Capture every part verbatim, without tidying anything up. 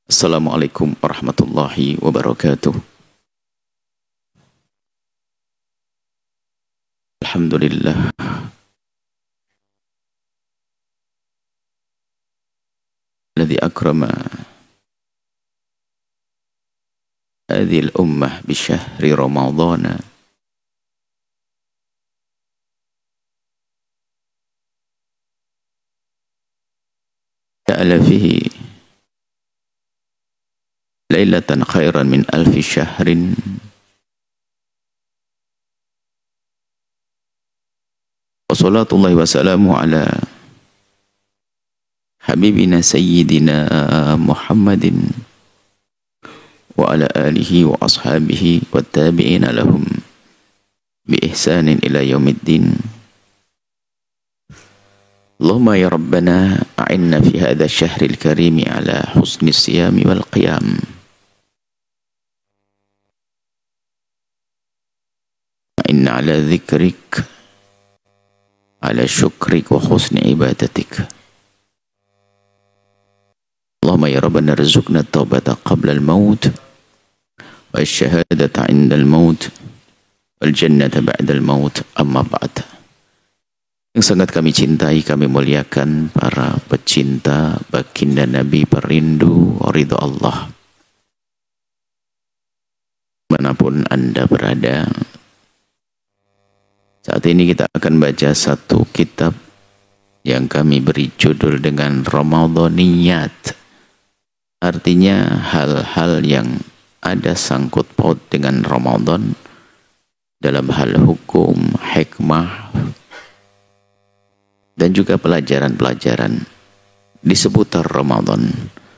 Assalamualaikum warahmatullahi wabarakatuh. Alhamdulillah alladzi akrama hadhihi al-ummah bi syahri ramadhana ja'ala fihi lailatan khairan min alfi syahrin wa salatullahi wa salamu ala habibina sayyidina Muhammadin wa ala alihi wa ashabihi wa tabi'ina lahum bi ihsanin ila yaumiddin. Allahumma ya Rabbana a'inna fi hadha syahril karimi ala husni siyami wal qiyam. Inna ala dhikrik ala syukrik wa husni ibadatik. Allahumma ya Rabbana rizukna taubata qabla al-maut wa syahadata inda al-maut wal jannata ba'da al-maut, amma ba'd. Yang sangat kami cintai, kami muliakan para pecinta baginda Nabi, perindu ridha Allah manapun Anda berada. Saat ini kita akan baca satu kitab yang kami beri judul dengan Ramadhaniyat. Artinya hal-hal yang ada sangkut paut dengan Ramadan dalam hal hukum, hikmah, dan juga pelajaran-pelajaran di seputar Ramadan.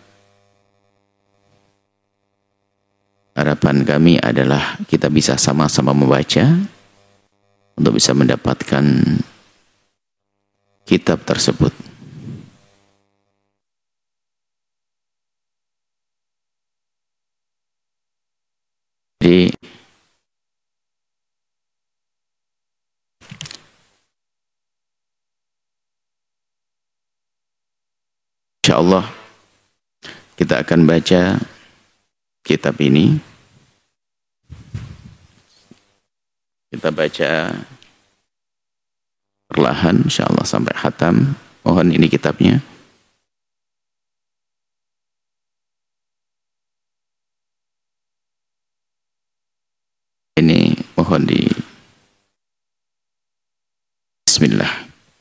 Harapan kami adalah kita bisa sama-sama membaca untuk bisa mendapatkan kitab tersebut. Jadi insyaallah kita akan baca kitab ini. Kita baca perlahan insyaallah sampai khatam. Mohon ini kitabnya. Ini mohon di Bismillah.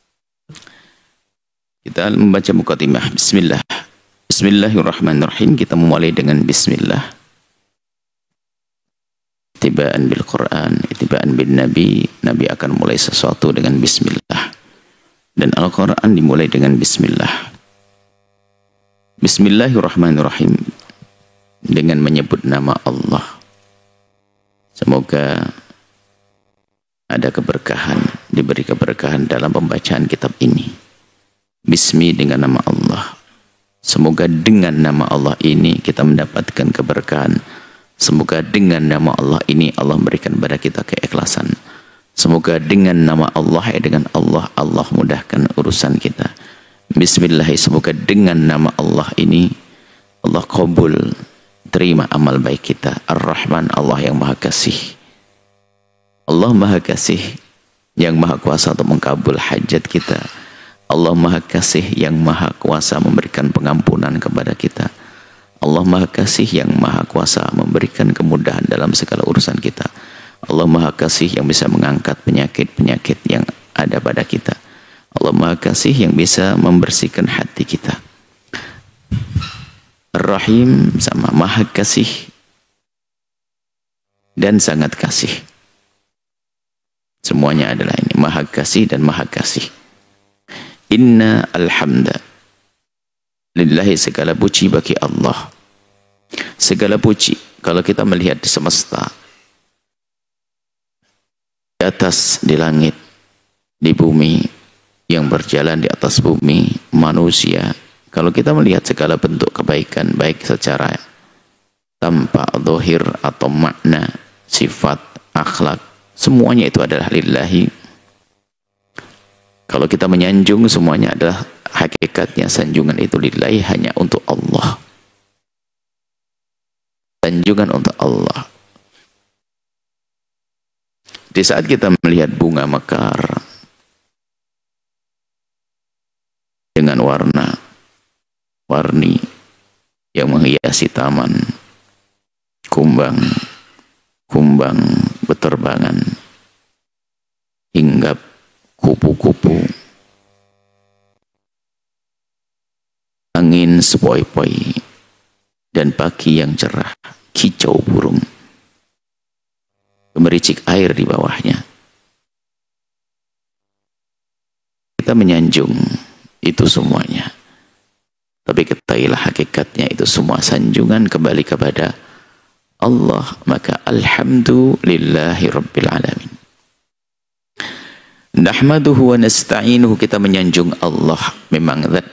Kita membaca muqaddimah. Bismillah. Bismillahirrahmanirrahim. Kita memulai dengan Bismillah. Itibaan bil Quran, itibaan bin Nabi. Nabi akan mulai sesuatu dengan Bismillah. Dan Al-Quran dimulai dengan Bismillah. Bismillahirrahmanirrahim. Dengan menyebut nama Allah. Semoga ada keberkahan, diberi keberkahan dalam pembacaan kitab ini. Bismi dengan nama Allah. Semoga dengan nama Allah ini kita mendapatkan keberkahan. Semoga dengan nama Allah ini Allah memberikan kepada kita keikhlasan. Semoga dengan nama Allah, ya dengan Allah, Allah mudahkan urusan kita. Bismillah, semoga dengan nama Allah ini Allah qabul, terima amal baik kita. Ar-Rahman, Allah yang maha kasih. Allah maha kasih yang maha kuasa untuk mengkabul hajat kita. Allah maha kasih yang maha kuasa memberikan pengampunan kepada kita. Allah maha kasih yang maha kuasa memberikan kemudahan dalam segala urusan kita. Allah maha kasih yang bisa mengangkat penyakit-penyakit yang ada pada kita. Allah maha kasih yang bisa membersihkan hati kita. Ar-Rahim sama maha kasih dan sangat kasih. Semuanya adalah ini, maha kasih dan maha kasih. Inna alhamda lillahi, segala puji bagi Allah. Segala puji, kalau kita melihat di semesta, di atas, di langit, di bumi, yang berjalan di atas bumi, manusia, kalau kita melihat segala bentuk kebaikan, baik secara tampak, zahir atau makna, sifat, akhlak, semuanya itu adalah lillahi. Kalau kita menyanjung, semuanya adalah hakikatnya sanjungan itu lillahi, hanya untuk Allah. sanjungan untuk Allah. Di saat kita melihat bunga mekar dengan warna-warni yang menghiasi taman, kumbang, kumbang beterbangan, hinggap kupu-kupu, angin sepoi-poi, dan pagi yang cerah, kicau burung, gemericik air di bawahnya. Kita menyanjung itu semuanya. Tapi ketahuilah hakikatnya itu semua sanjungan kembali kepada Allah. Maka alhamdulillahi rabbil alamin. Nahmaduhu wa nasta'inuhu, kita menyanjung Allah, memang zat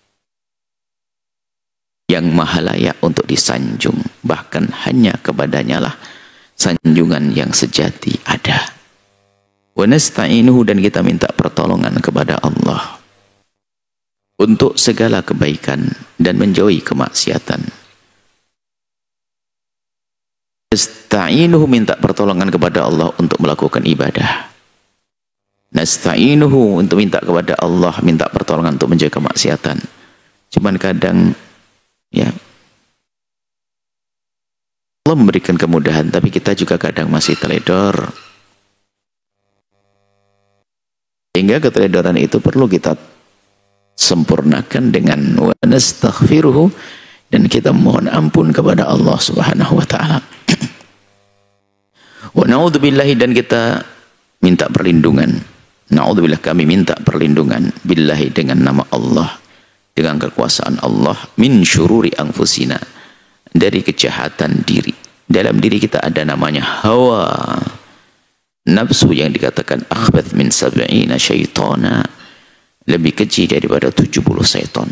yang maha layak untuk disanjung. Bahkan hanya kepadanya lah sanjungan yang sejati ada. Wa nasta'inuhu, dan kita minta pertolongan kepada Allah untuk segala kebaikan dan menjauhi kemaksiatan. Nasta'inuhu, minta pertolongan kepada Allah untuk melakukan ibadah. Nasta'inuhu, untuk minta kepada Allah, minta pertolongan untuk menjaga kemaksiatan. Cuman kadang ya Allah memberikan kemudahan, tapi kita juga kadang masih teledor. Hingga keteledoran itu perlu kita sempurnakan dengan wa nastaghfiruhu, dan kita mohon ampun kepada Allah Subhanahu wa taala. Wa na'udzubillahi, dan kita minta perlindungan. Na'udzubillah, kami minta perlindungan billahi, dengan nama Allah, dengan kekuasaan Allah, min syururi anfusina, dari kejahatan diri. Dalam diri kita ada namanya hawa, nafsu yang dikatakan akhbath min sab'ina syaitana, lebih keji daripada tujuh puluh syaitan.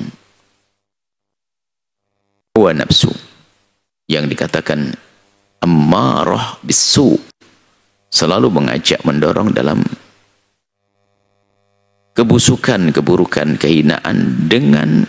Hawa nafsu yang dikatakan ammarah bisu, selalu mengajak, mendorong dalam kebusukan, keburukan, kehinaan dengan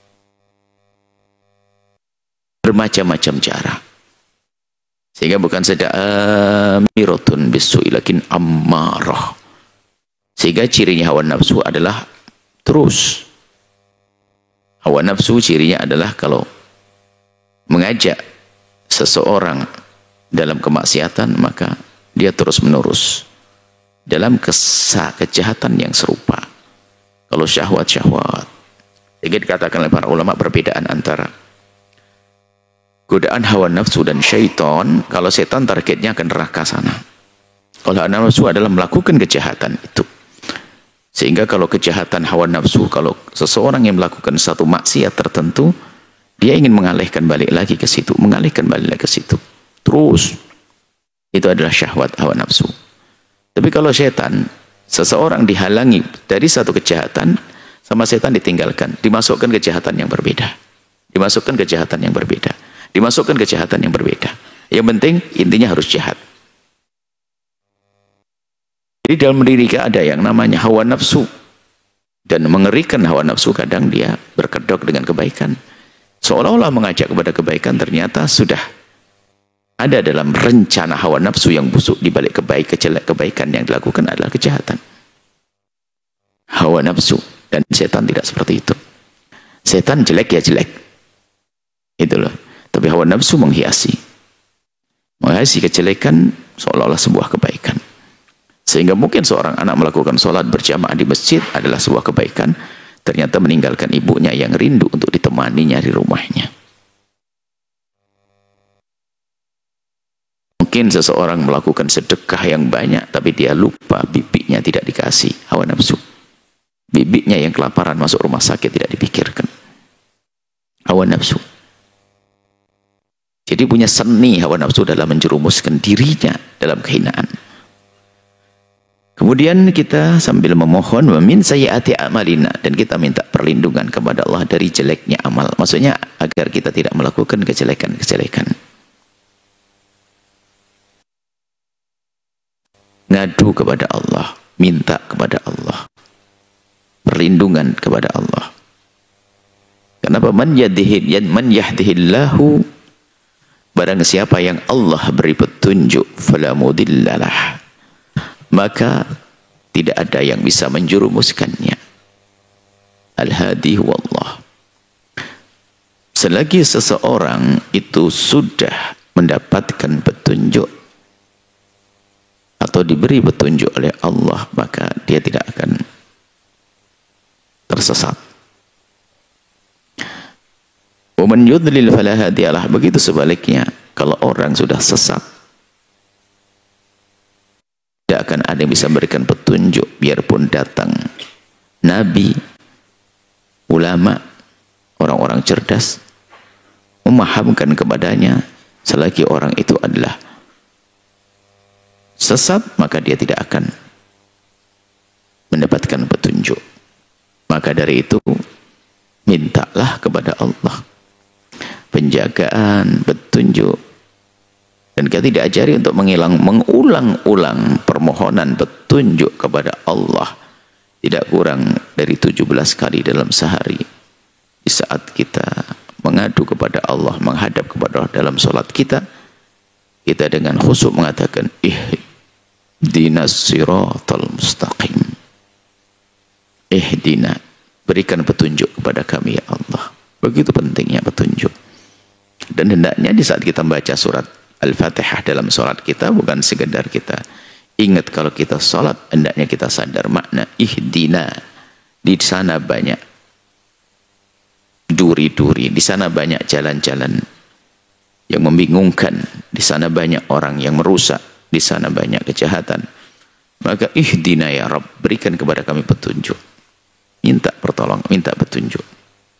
bermacam-macam cara. Sehingga bukan saja amiratun bisu'i, lakin ammarah. Sehingga cirinya hawa nafsu adalah terus. Hawa nafsu cirinya adalah kalau mengajak seseorang dalam kemaksiatan, maka dia terus menerus dalam kesah kejahatan yang serupa. Kalau syahwat-syahwat, jadi dikatakan oleh para ulama perbedaan antara godaan hawa nafsu dan syaitan. Kalau setan targetnya akan neraka sana. Kalau hawa nafsu adalah melakukan kejahatan itu. Sehingga kalau kejahatan hawa nafsu, kalau seseorang yang melakukan satu maksiat tertentu, dia ingin mengalihkan balik lagi ke situ, mengalihkan balik lagi ke situ. Terus, itu adalah syahwat hawa nafsu. Tapi kalau setan, seseorang dihalangi dari satu kejahatan, sama setan ditinggalkan, dimasukkan kejahatan yang berbeda. Dimasukkan kejahatan yang berbeda. Dimasukkan kejahatan yang berbeda. Yang penting, intinya harus jahat. Jadi dalam diri kita ada yang namanya hawa nafsu. Dan mengerikan hawa nafsu, kadang dia berkedok dengan kebaikan. Seolah-olah mengajak kepada kebaikan, ternyata sudah ada dalam rencana hawa nafsu yang busuk. Di balik kebaik, kejelek, kebaikan yang dilakukan adalah kejahatan. Hawa nafsu. Dan setan tidak seperti itu. Setan jelek ya jelek. Itu loh. Tapi hawa nafsu menghiasi. Menghiasi kejelekan seolah-olah sebuah kebaikan. Sehingga mungkin seorang anak melakukan sholat berjamaah di masjid adalah sebuah kebaikan. Ternyata meninggalkan ibunya yang rindu untuk ditemaninya di rumahnya. Mungkin seseorang melakukan sedekah yang banyak, tapi dia lupa bibiknya tidak dikasih. Hawa nafsu. Bibiknya yang kelaparan masuk rumah sakit tidak dipikirkan. Hawa nafsu. Jadi punya seni hawa nafsu dalam menjerumuskan dirinya dalam kehinaan. Kemudian kita sambil memohon min sayyiati amalina, dan kita minta perlindungan kepada Allah dari jeleknya amal. Maksudnya agar kita tidak melakukan kejelekan-kejelekan. Ngadu kepada Allah, minta kepada Allah, perlindungan kepada Allah. Kenapa? Man yahdihillahu, barang siapa yang Allah beri petunjuk, fala mudillalah, maka tidak ada yang bisa menjerumuskannya. Al-hadi huwallah. Selagi seseorang itu sudah mendapatkan petunjuk atau diberi petunjuk oleh Allah, maka dia tidak akan tersesat. Wa man yudlil fala hadiyalah. Begitu sebaliknya, kalau orang sudah sesat, tidak akan ada yang bisa memberikan petunjuk, biarpun datang nabi, ulama, orang-orang cerdas memahamkan kepadanya. Selagi orang itu adalah sesat, maka dia tidak akan mendapatkan petunjuk. Maka dari itu, mintalah kepada Allah penjagaan, petunjuk. Dan kita tidak ajari untuk mengilang, mengulang-ulang permohonan petunjuk kepada Allah tidak kurang dari tujuh belas kali dalam sehari. Di saat kita mengadu kepada Allah, menghadap kepada Allah dalam sholat kita, kita dengan khusyuk mengatakan, ihdinas siratal mustaqim. Ihdina, berikan petunjuk kepada kami ya Allah. Begitu pentingnya petunjuk. Dan hendaknya di saat kita membaca surat Al-Fatihah dalam sholat kita, bukan sekedar kita ingat kalau kita sholat, hendaknya kita sadar makna ihdina. Di sana banyak duri-duri, di sana banyak jalan-jalan yang membingungkan, di sana banyak orang yang merusak, di sana banyak kejahatan. Maka ihdina ya Rabb, berikan kepada kami petunjuk. Minta pertolongan, minta petunjuk.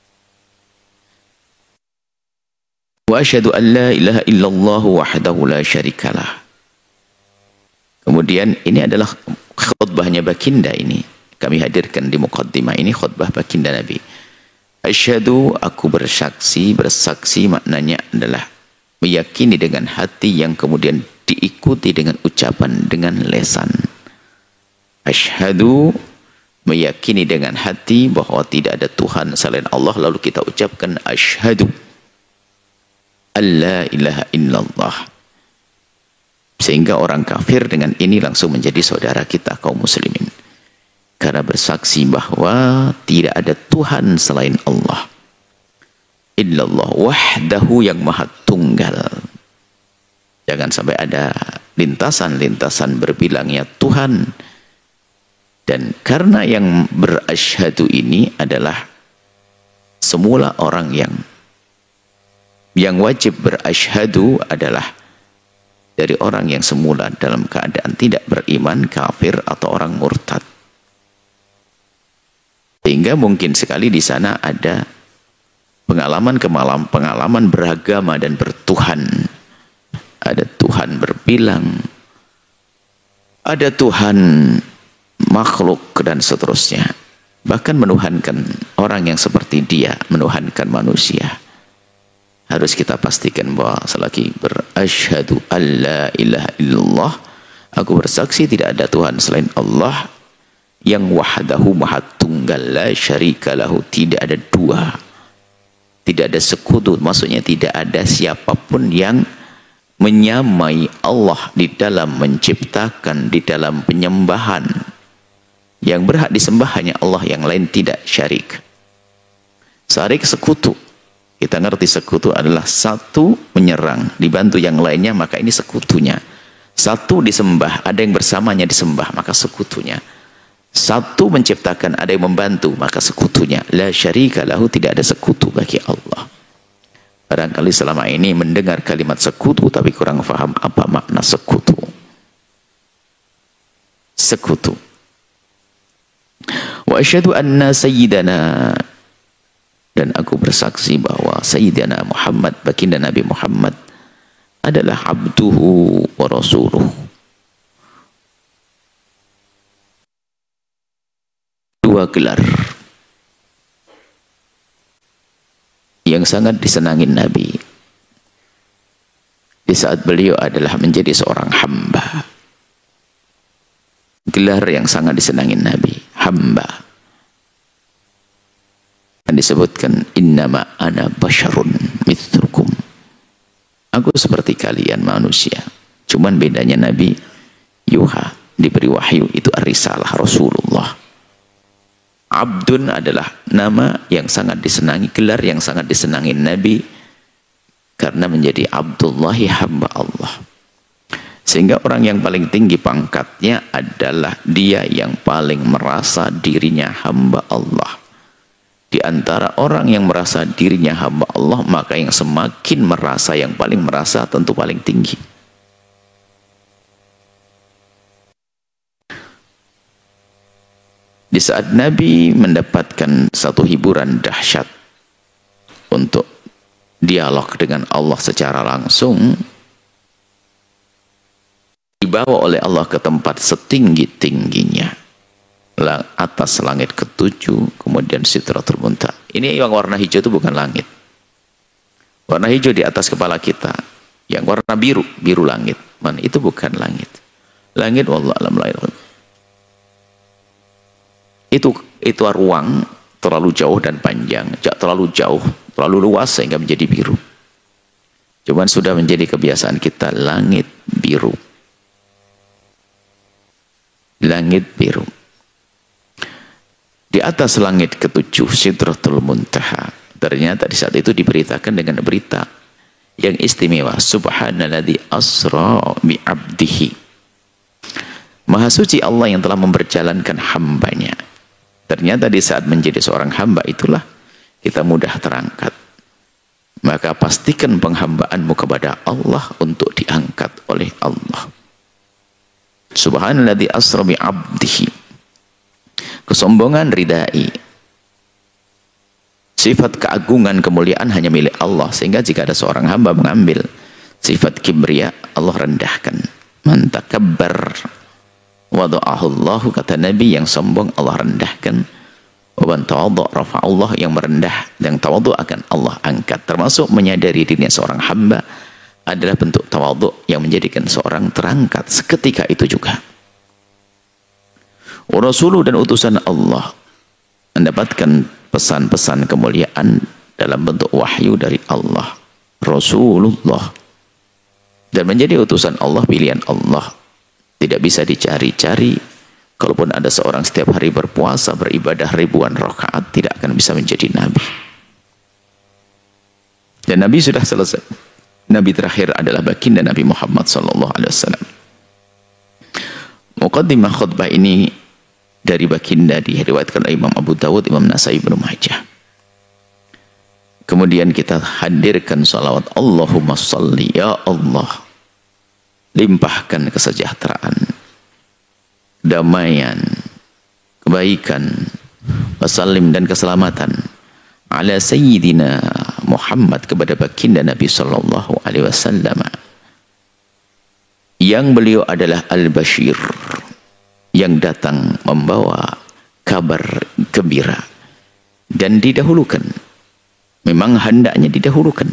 Wa asyhadu an la ilaha illallah wahdahu la syarikalah. Kemudian ini adalah khutbahnya baginda ini. Kami hadirkan di muqaddimah ini khutbah baginda Nabi. Asyhadu, aku bersaksi, bersaksi maknanya adalah meyakini dengan hati yang kemudian diikuti dengan ucapan, dengan lesan. Asyhadu, meyakini dengan hati bahwa tidak ada Tuhan selain Allah, lalu kita ucapkan asyhadu alla ilaha illallah. Sehingga orang kafir dengan ini langsung menjadi saudara kita kaum muslimin. Karena bersaksi bahwa tidak ada Tuhan selain Allah. Illallah wahdahu, yang maha tunggal. Jangan sampai ada lintasan-lintasan berbilangnya Tuhan. Dan karena yang berasyhadu ini adalah semula orang yang yang wajib berasyhadu adalah dari orang yang semula dalam keadaan tidak beriman, kafir atau orang murtad. Sehingga mungkin sekali di sana ada pengalaman kemalam, pengalaman beragama dan bertuhan. Ada Tuhan berbilang, ada Tuhan makhluk dan seterusnya. Bahkan menuhankan orang yang seperti dia, menuhankan manusia. Harus kita pastikan bahwa selagi berasyhadu alla ilaha illallah, aku bersaksi tidak ada Tuhan selain Allah yang wahdahu maha tunggal, la syarika lahu, tidak ada dua, tidak ada sekutu, maksudnya tidak ada siapapun yang menyamai Allah di dalam menciptakan, di dalam penyembahan. Yang berhak disembah hanya Allah, yang lain tidak, syarik. Syarik sekutu. Kita ngerti sekutu adalah satu menyerang, dibantu yang lainnya, maka ini sekutunya. Satu disembah, ada yang bersamanya disembah, maka sekutunya. Satu menciptakan, ada yang membantu, maka sekutunya. La syarika lahu, tidak ada sekutu bagi Allah. Barangkali selama ini mendengar kalimat sekutu, tapi kurang faham apa makna sekutu. Sekutu. Wa asyhadu anna sayyidana, dan aku bersaksi bahwa Sayyidina Muhammad, baginda Nabi Muhammad, adalah abduhu wa rasuluh. Dua gelar yang sangat disenangin Nabi di saat beliau adalah menjadi seorang hamba. Gelar yang sangat disenangin Nabi, hamba. Dan disebutkan innama ana basyarun mithlukum, aku hamba-hambaku seperti kalian manusia. Cuman bedanya Nabi Yuha diberi wahyu itu ar-risalah Rasulullah. Abdun adalah nama yang sangat disenangi, gelar yang sangat disenangi Nabi karena menjadi Abdullahi, hamba Allah. Sehingga orang yang paling tinggi pangkatnya adalah dia yang paling merasa dirinya hamba Allah. Di antara orang yang merasa dirinya hamba Allah, maka yang semakin merasa, yang paling merasa tentu paling tinggi. Di saat Nabi mendapatkan satu hiburan dahsyat untuk dialog dengan Allah secara langsung, dibawa oleh Allah ke tempat setinggi-tingginya, atas langit ketujuh, kemudian Sidratul Muntaha. Ini yang warna hijau itu bukan langit. Warna hijau di atas kepala kita, yang warna biru, biru langit. Man, itu bukan langit. Langit wallahu a'lam lahir. Itu itu ruang terlalu jauh dan panjang, terlalu jauh, terlalu luas sehingga menjadi biru. Cuman sudah menjadi kebiasaan kita langit biru. Langit biru. Di atas langit ketujuh Sidratul Muntaha, ternyata di saat itu diberitakan dengan berita yang istimewa, subhanalladzi asra bi 'abdihi. Maha suci Allah yang telah memperjalankan hambanya. Ternyata di saat menjadi seorang hamba itulah kita mudah terangkat. Maka pastikan penghambaanmu kepada Allah untuk diangkat oleh Allah. Subhanalladzi asra bi 'abdihi. Kesombongan ridai. Sifat keagungan, kemuliaan hanya milik Allah, sehingga jika ada seorang hamba mengambil sifat kibria, Allah rendahkan. Man takabbar wada'ahu Allah, kata Nabi, yang sombong Allah rendahkan. Wa man tawaddu' rafa'allah, yang merendah dan tawaddu' akan Allah angkat. Termasuk menyadari dirinya seorang hamba adalah bentuk tawadhu yang menjadikan seorang terangkat seketika itu juga. Rasul dan utusan Allah mendapatkan pesan-pesan kemuliaan dalam bentuk wahyu dari Allah, Rasulullah, dan menjadi utusan Allah, pilihan Allah. Tidak bisa dicari-cari. Kalaupun ada seorang setiap hari berpuasa, beribadah ribuan rakaat, tidak akan bisa menjadi nabi. Dan Nabi sudah selesai. Nabi terakhir adalah baginda Nabi Muhammad sallallahu alaihi wasallam. Muqaddimah khutbah ini dari baginda diriwayatkan oleh Imam Abu Dawud, Imam Nasai, Ibnu Majah. Kemudian kita hadirkan salawat Allahumma salli, ya Allah, limpahkan kesejahteraan, damaian, kebaikan, wasallim dan keselamatan ala sayyidina Muhammad, kepada baginda Nabi sallallahu alaihi wasallam, yang beliau adalah Al-Bashir, yang datang membawa kabar gembira dan didahulukan. Memang hendaknya didahulukan,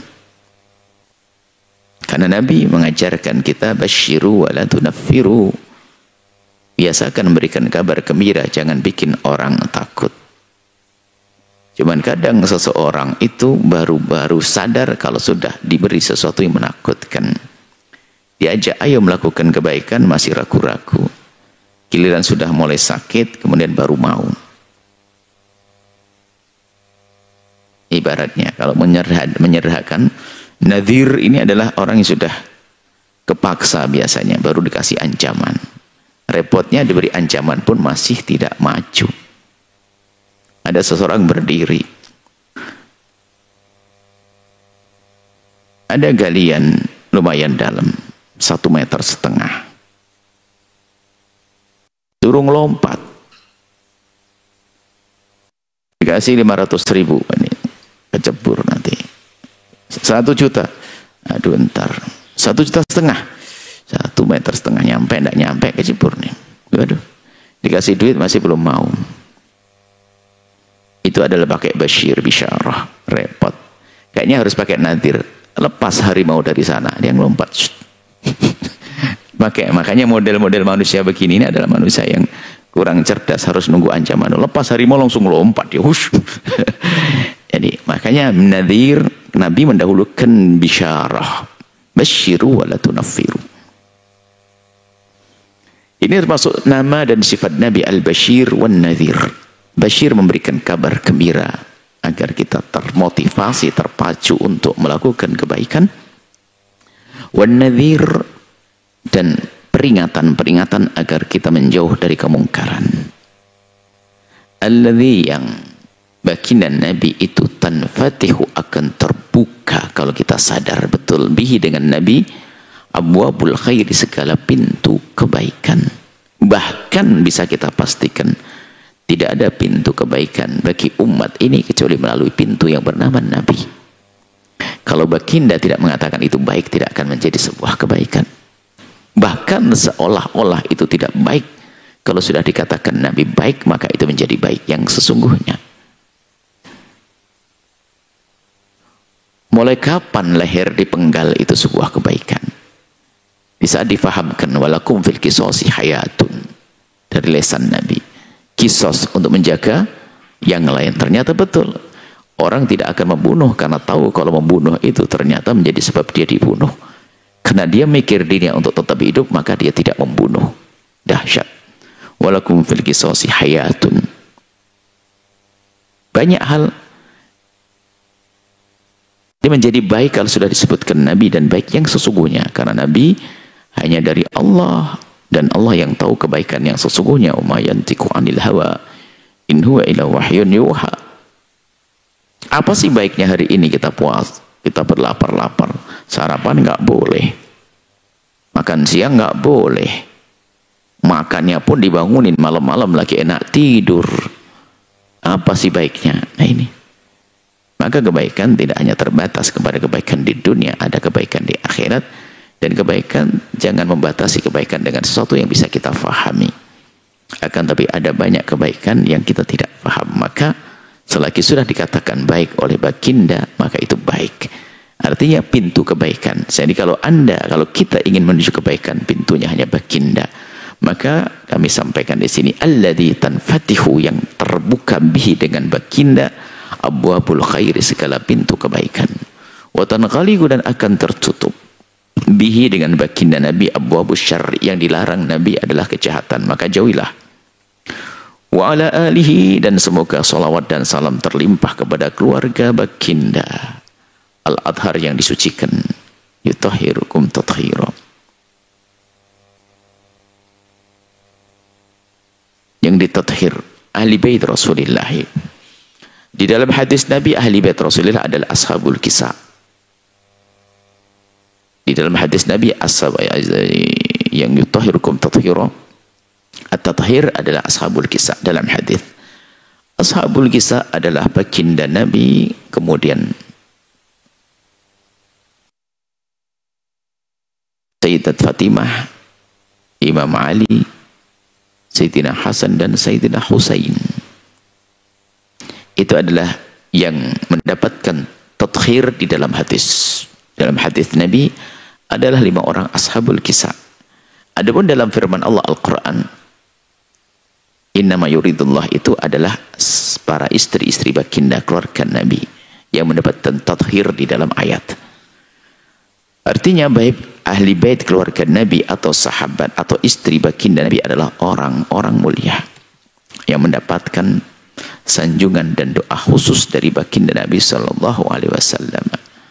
karena Nabi mengajarkan kita basyiru wa la tunaffiru. Biasakan memberikan kabar gembira, jangan bikin orang takut. Cuman kadang seseorang itu baru-baru sadar kalau sudah diberi sesuatu yang menakutkan. Diajak ayo melakukan kebaikan, masih ragu-ragu. Giliran sudah mulai sakit, kemudian baru mau. Ibaratnya kalau menyerah, menyerahkan, nadhir ini adalah orang yang sudah kepaksa biasanya, baru dikasih ancaman. Repotnya diberi ancaman pun masih tidak maju. Ada seseorang berdiri, ada galian lumayan dalam, satu meter setengah, suruh ngelompat, dikasih lima ratus ribu, ini kecebur nanti, satu juta, aduh ntar, satu juta setengah, satu meter setengah, nyampe enggak nyampe, kecebur nih, aduh, dikasih duit masih belum mau. Itu adalah pakai basyir, bisyarah, repot. Kayaknya harus pakai nadir, lepas harimau dari sana, dia ngelompat. Pakai, makanya model-model manusia begini ini adalah manusia yang kurang cerdas, harus nunggu ancaman. Lepas harimau langsung lompat dia, hush. Jadi makanya nadir, Nabi mendahulukan bisyarah, Basyiru wa la tunaffiru. Ini termasuk nama dan sifat Nabi Al-Bashir wan Nadhir. Bashir memberikan kabar gembira agar kita termotivasi, terpacu untuk melakukan kebaikan. Wan Nadhir, dan peringatan-peringatan agar kita menjauh dari kemungkaran. Alladzi, yang baginda Nabi itu tanfatihu, akan terbuka kalau kita sadar betul, bihi dengan Nabi, abwabul khairi, segala pintu kebaikan. Bahkan bisa kita pastikan tidak ada pintu kebaikan bagi umat ini kecuali melalui pintu yang bernama Nabi. Kalau baginda tidak mengatakan itu baik, tidak akan menjadi sebuah kebaikan. Bahkan seolah-olah itu tidak baik. Kalau sudah dikatakan Nabi baik, maka itu menjadi baik yang sesungguhnya. Mulai kapan leher dipenggal itu sebuah kebaikan? Di saat difahamkan walakum fil qisasi hayatun, dari lesan Nabi. Kisos untuk menjaga yang lain. Ternyata betul. Orang tidak akan membunuh karena tahu kalau membunuh itu ternyata menjadi sebab dia dibunuh. Karena dia mikir dirinya untuk tetap hidup, maka dia tidak membunuh. Dahsyat. Walakum fil qisasi hayatun. Banyak hal dia menjadi baik kalau sudah disebutkan Nabi, dan baik yang sesungguhnya. Karena Nabi hanya dari Allah, dan Allah yang tahu kebaikan yang sesungguhnya. Umma yantiqu anil hawa in huwa illa wahyun yuha. Apa sih baiknya hari ini kita puas, kita berlapar-lapar, sarapan nggak boleh, makan siang nggak boleh, makannya pun dibangunin malam-malam lagi enak tidur. Apa sih baiknya? Nah ini. Maka kebaikan tidak hanya terbatas kepada kebaikan di dunia, ada kebaikan di akhirat. Dan kebaikan jangan membatasi kebaikan dengan sesuatu yang bisa kita fahami. Akan tapi ada banyak kebaikan yang kita tidak paham. Maka selagi sudah dikatakan baik oleh baginda, maka itu baik. Artinya pintu kebaikan. Jadi kalau anda, kalau kita ingin menuju kebaikan, pintunya hanya baginda. Maka kami sampaikan di sini, alladzi tanfatihu, yang terbuka bihi dengan baginda, abwabul khairi, segala pintu kebaikan. Wa tanghaliqu, dan akan tertutup bihi dengan baginda Nabi, abwabus syarri, yang dilarang Nabi adalah kejahatan, maka jauhilah. Wa ala alihi, dan semoga salawat dan salam terlimpah kepada keluarga baginda al-adhar yang disucikan. Yutahhirukum tathhira, yang ditathhir, ahli bait Rasulullah. Di dalam hadis Nabi, ahli bait Rasulullah adalah ashabul kisah. Di dalam hadis Nabi, ashab yang yutahhirukum tathhira, at-tathhir adalah ashabul kisah. Dalam hadis, ashabul kisah adalah baginda Nabi, kemudian Sayyidat Fatimah, Imam Ali, Sayyidina Hasan, dan Sayyidina Husain. Itu adalah yang mendapatkan tathhir di dalam hadis. Dalam hadis Nabi adalah lima orang ashabul kisah. Adapun dalam firman Allah Al-Quran, innama yuridullah, itu adalah para istri-istri baginda keluarga Nabi yang mendapatkan tathhir di dalam ayat. Artinya baik ahli bait keluarga Nabi atau sahabat atau istri baginda Nabi adalah orang-orang mulia yang mendapatkan sanjungan dan doa khusus dari baginda Nabi Sallallahu Alaihi Wasallam.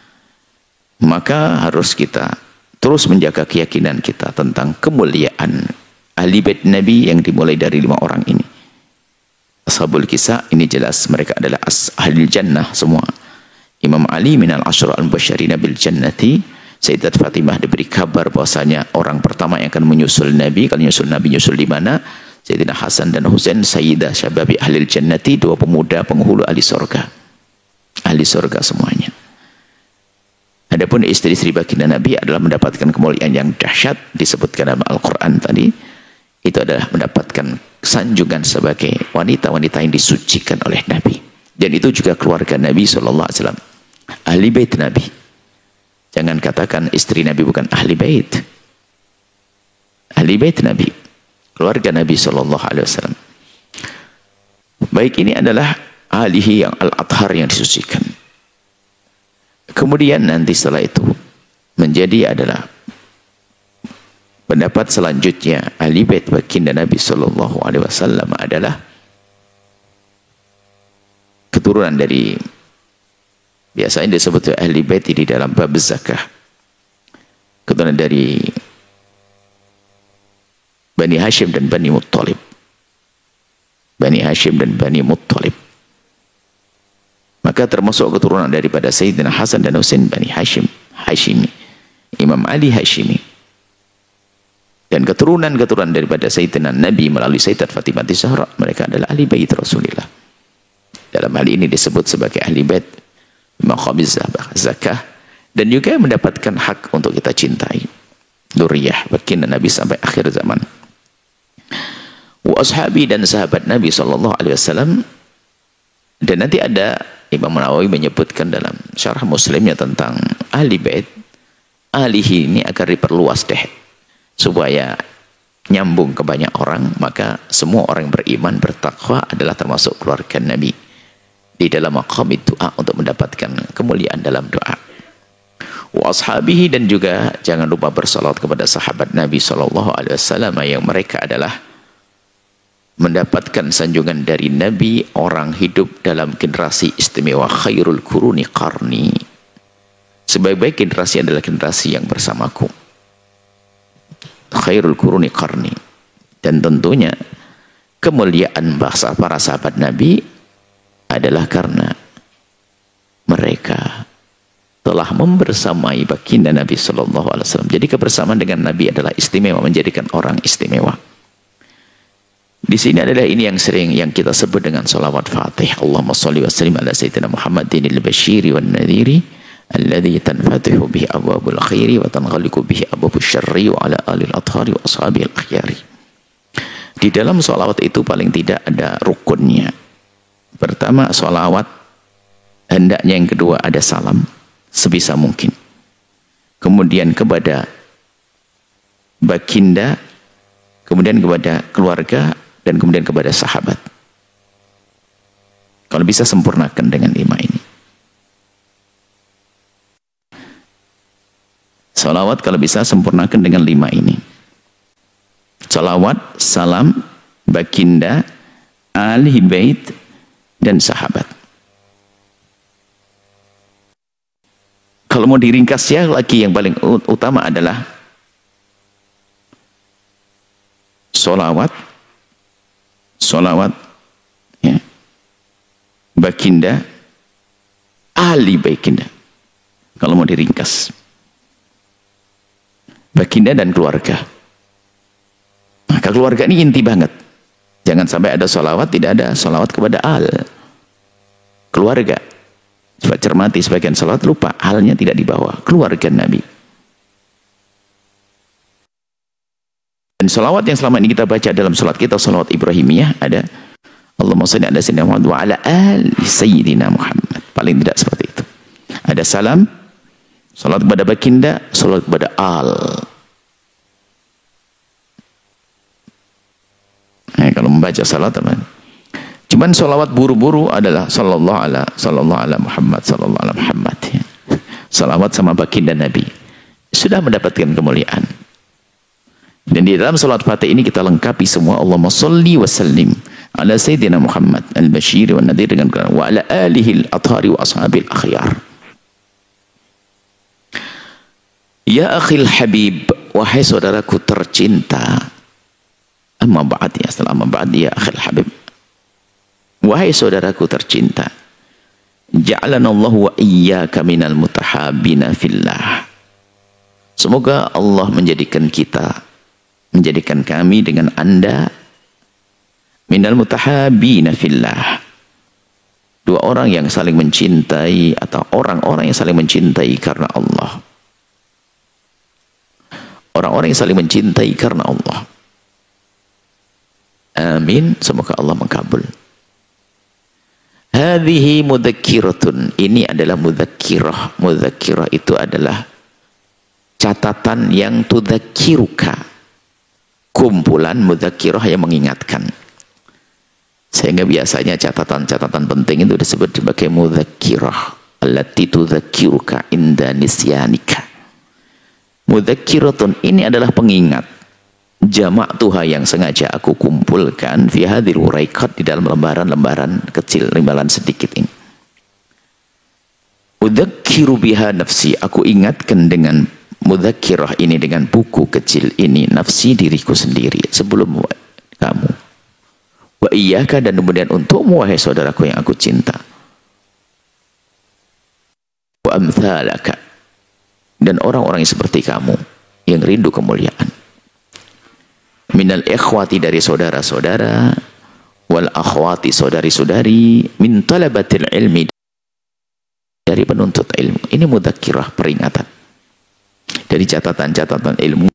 Maka harus kita terus menjaga keyakinan kita tentang kemuliaan ahli bait Nabi yang dimulai dari lima orang ini. Ashabul kisah ini jelas mereka adalah ahli jannah semua. Imam Ali minal asyra al-mubasysyirina bil jannati. Sayyidat Fatimah diberi kabar bahwasanya orang pertama yang akan menyusul Nabi. Kalau menyusul Nabi, nyusul di mana? Sayyidina Hasan dan Husain, Sayyidah Syababi Ahlil Jannati, dua pemuda penghulu ahli surga. Ahli surga semuanya. Adapun istri-istri baginda Nabi adalah mendapatkan kemuliaan yang dahsyat, disebutkan dalam Al-Quran tadi. Itu adalah mendapatkan sanjungan sebagai wanita-wanita yang disucikan oleh Nabi. Dan itu juga keluarga Nabi shallallahu alaihi wasallam, ahli bait Nabi. Jangan katakan istri Nabi bukan ahli bait. Ahli bait Nabi, keluarga Nabi shallallahu alaihi wasallam. Baik, ini adalah ahlihi yang al-adhar yang disucikan. Kemudian nanti setelah itu menjadi adalah pendapat selanjutnya ahli bait baginda Nabi sallallahu alaihi wasallam adalah keturunan dari, biasanya disebut ahli bait di dalam bab zakah, keturunan dari Bani Hashim dan Bani Muttalib. Bani Hashim dan Bani Muttalib. Maka termasuk keturunan daripada Sayyidina Hasan dan Husain Bani Hashim, Hashimi. Imam Ali Hashimi. Dan keturunan-keturunan daripada Sayyidina Nabi melalui Sayyidat Fatimah Zahra, mereka adalah ahli bait Rasulullah. Dalam hal ini disebut sebagai ahli bait maqabiz zakah, dan juga mendapatkan hak untuk kita cintai. Duriyah baginda Nabi sampai akhir zaman. Wa ashabi, dan sahabat Nabi sallallahu alaihi wasallam. Dan nanti ada Imam Nawawi menyebutkan dalam syarah Muslimnya tentang ahli bait. Ahlihi ini agar diperluas deh, supaya nyambung ke banyak orang. Maka semua orang yang beriman bertakwa adalah termasuk keluarga Nabi di dalam maqam doa untuk mendapatkan kemuliaan dalam doa. Wa ashabihi, dan juga jangan lupa bersalawat kepada sahabat Nabi sallallahu alaihi wasallam yang mereka adalah mendapatkan sanjungan dari Nabi, orang hidup dalam generasi istimewa. Khairul quruni qarni, sebaik-baik generasi adalah generasi yang bersamaku. Khairul quruni qarni. Dan tentunya kemuliaan bahasa para sahabat Nabi adalah karena mereka telah membersamai baginda Nabi sallallahu alaihi wasallam. Jadi kebersamaan dengan Nabi adalah istimewa, menjadikan orang istimewa. Di sini adalah ini yang sering yang kita sebut dengan salawat Fatih. Allahumma shalli wa sallim ala sayyidina Muhammadin al-basyiri wan nadhiri alladhi tanfatihu bihi abwabul khairi wa tanghaliqu bihi abwabus syarri wa ala alil athhari wa ashabil akhyari. Di dalam salawat itu paling tidak ada rukunnya. Pertama salawat, hendaknya yang kedua ada salam sebisa mungkin. Kemudian kepada baginda, kemudian kepada keluarga, dan kemudian kepada sahabat. Kalau bisa sempurnakan dengan lima ini. Salawat kalau bisa sempurnakan dengan lima ini. Salawat, salam, baginda, ahli bait, dan sahabat. Kalau mau diringkasnya lagi, yang paling utama adalah salawat, salawat, ya, baginda, ahli baginda. Kalau mau diringkas, baginda dan keluarga. Maka keluarga ini inti banget. Jangan sampai ada salawat, tidak ada salawat kepada al keluarga. Coba cermati, sebagian salawat lupa, halnya tidak dibawa keluarga Nabi. Dan salawat yang selama ini kita baca dalam salat kita, salawat Ibrahimiyah, ada Allahumma shalli ala sayyidina Muhammad wa ala ali sayyidina Muhammad. Paling tidak seperti itu. Ada salam, salawat kepada baginda, salawat kepada al. Nah, kalau membaca salat teman. Cuman salawat buru-buru adalah sallallahu ala sallallahu ala Muhammad sallallahu ala Muhammad. Ya. Salawat sama baginda Nabi sudah mendapatkan kemuliaan. Dan di dalam salat Fatih ini kita lengkapi semua. Allahumma shalli wa sallim ala sayyidina Muhammad al-basyiri wa nadhir, dengan wa ala alihi al-athhari wa ashabil akhyar. Ya akhil habib, wahai saudaraku tercinta. Amma ba'd, ya, setelah amma ba'd, ya akhil habib, wahai saudaraku tercinta. Ja'alanallahu wa iyyaka minal mutahabbina fillah. Semoga Allah menjadikan kita, menjadikan kami dengan Anda minal mutahabbina fillah, dua orang yang saling mencintai, atau orang-orang yang saling mencintai karena Allah. Orang-orang yang saling mencintai karena Allah. Amin, semoga Allah mengkabul. Hadhihi mudzakiratun, ini adalah mudzakirah. Mudzakirah itu adalah catatan yang tudzakiruka, kumpulan mudzakirah yang mengingatkan. Sehingga biasanya catatan-catatan penting itu disebut sebagai mudzakirah allati tudzakiruka inda nisyanika. Mudzakiratun, ini adalah pengingat. Jamak tuha yang sengaja aku kumpulkan fi hadhil uraiqat, di dalam lembaran-lembaran kecil, lembaran sedikit ini. Udzakiru biha nafsi, aku ingatkan dengan mudzakirah ini, dengan buku kecil ini, nafsi, diriku sendiri sebelum kamu. Wa iyyaka, dan kemudian untukmu wahai saudaraku yang aku cinta. Wa amthalaka, dan orang-orang yang seperti kamu yang rindu kemuliaan. Minal ikhwati, dari saudara-saudara, wal akhwati, saudari-saudari, min talabatil ilmi, dari penuntut ilmu. Ini mudzakirah, peringatan. Dari catatan-catatan ilmu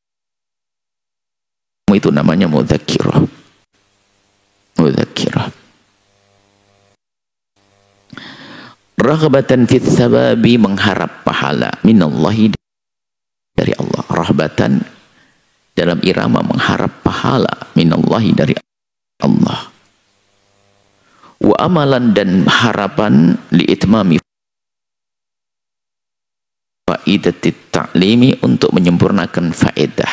itu namanya mudzakirah. Mudzakirah. Raghbatan fit thawabi, mengharap pahala, minallahi, dari Allah. Rahbatan, dalam irama mengharap pahala, minallahi, dari Allah. Wa amalan, dan harapan, li itmami faidatit ta'limi, untuk menyempurnakan faedah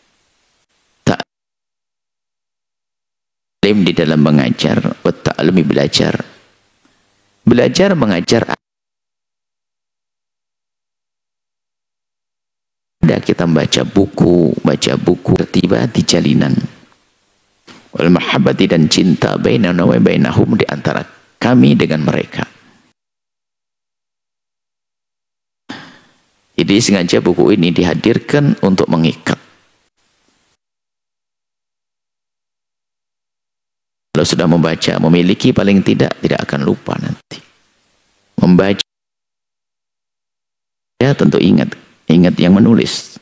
ta'lim di dalam mengajar, wa ta'limi, belajar. Belajar mengajar. Ada kita membaca buku, baca buku, tiba di jalinan. Wal mahabbati, dan cinta, bainana wa bainahum, di antara kami dengan mereka. Jadi sengaja buku ini dihadirkan untuk mengikat. Kalau sudah membaca, memiliki, paling tidak tidak akan lupa nanti. Membaca, ya tentu ingat, ingat yang menulis.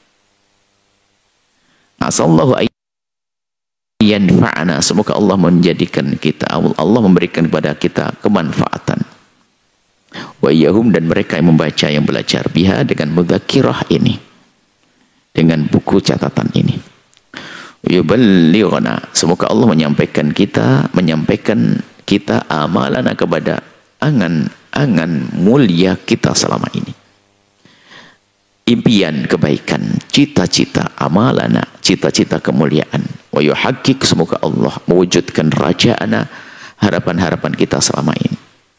Asallahu ayyanfa'ana, semoga Allah menjadikan kita, Allah memberikan kepada kita kemanfaatan. Wa iyyahum, dan mereka yang membaca, yang belajar, biha, dengan mudzakirah ini, dengan buku catatan ini. Yuballighuna, semoga Allah menyampaikan kita, menyampaikan kita amalana, kepada angan-angan mulia kita selama ini. Impian kebaikan, cita-cita amalana, cita-cita kemuliaan. Wa yuhaqqiq, semoga Allah mewujudkan raja'ana, harapan-harapan kita selama ini.